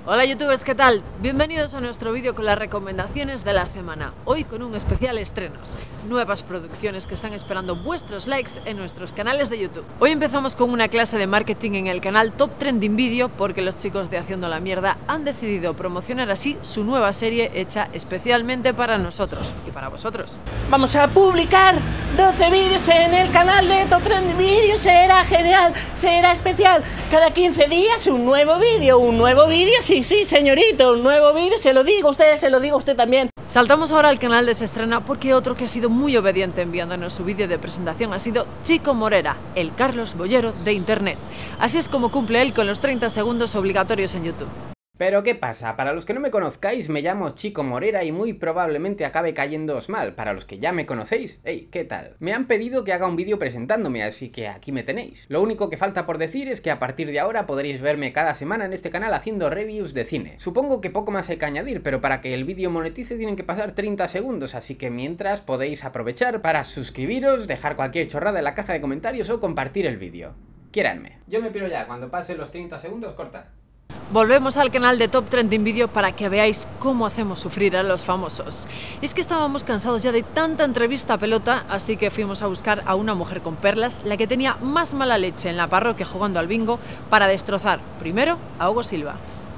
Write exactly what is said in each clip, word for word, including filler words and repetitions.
Hola youtubers, ¿qué tal? Bienvenidos a nuestro vídeo con las recomendaciones de la semana. Hoy con un especial estrenos, nuevas producciones que están esperando vuestros likes en nuestros canales de YouTube. Hoy empezamos con una clase de marketing en el canal Top Trending Video porque los chicos de Haciendo la Mierda han decidido promocionar así su nueva serie hecha especialmente para nosotros y para vosotros. Vamos a publicar doce vídeos en el canal de Top Trending Video, será genial, será especial. Cada quince días un nuevo vídeo, un nuevo vídeo, sí, sí, señorito, un nuevo vídeo, se lo digo a usted, se lo digo a usted también. Saltamos ahora al canal de Se Estrena porque otro que ha sido muy obediente enviándonos su vídeo de presentación ha sido Chico Morera, el Carlos Bollero de Internet. Así es como cumple él con los treinta segundos obligatorios en YouTube. Pero ¿qué pasa? Para los que no me conozcáis, me llamo Chico Morera y muy probablemente acabe cayéndoos mal. Para los que ya me conocéis, hey, ¿qué tal? Me han pedido que haga un vídeo presentándome, así que aquí me tenéis. Lo único que falta por decir es que a partir de ahora podréis verme cada semana en este canal haciendo reviews de cine. Supongo que poco más hay que añadir, pero para que el vídeo monetice tienen que pasar treinta segundos, así que mientras podéis aprovechar para suscribiros, dejar cualquier chorrada en la caja de comentarios o compartir el vídeo. Quiéranme. Yo me piro ya, cuando pasen los treinta segundos, corta. Volvemos al canal de Top Trending Video para que veáis cómo hacemos sufrir a los famosos. Y es que estábamos cansados ya de tanta entrevista a pelota, así que fuimos a buscar a una mujer con perlas, la que tenía más mala leche en la parroquia jugando al bingo, para destrozar primero a Hugo Silva.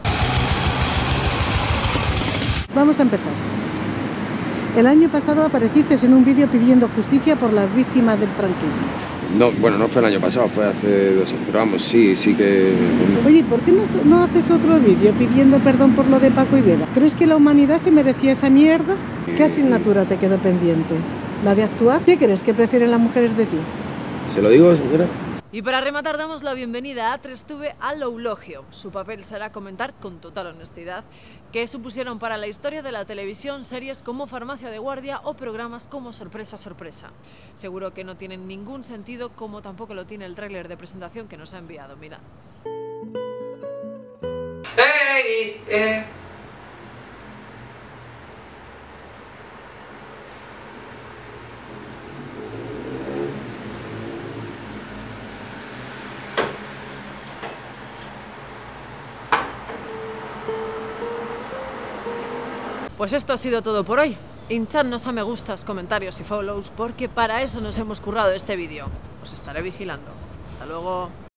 Vamos a empezar. El año pasado apareciste en un vídeo pidiendo justicia por las víctimas del franquismo. No, bueno, no fue el año pasado, fue hace dos años, pero vamos, sí, sí que... Oye, ¿por qué no, no haces otro vídeo pidiendo perdón por lo de Paco y Beba? ¿Crees que la humanidad se merecía esa mierda? ¿Qué asignatura te quedó pendiente? ¿La de actuar? ¿Qué crees que prefieren las mujeres de ti? ¿Se lo digo, señora? Y para rematar damos la bienvenida a Trestube al Eulogio. Su papel será comentar con total honestidad qué supusieron para la historia de la televisión series como Farmacia de Guardia o programas como Sorpresa Sorpresa. Seguro que no tienen ningún sentido, como tampoco lo tiene el tráiler de presentación que nos ha enviado. Mirad. ¡Hey! Eh. Pues esto ha sido todo por hoy. Hinchadnos a me gustas, comentarios y follows porque para eso nos hemos currado este vídeo. Os estaré vigilando. Hasta luego.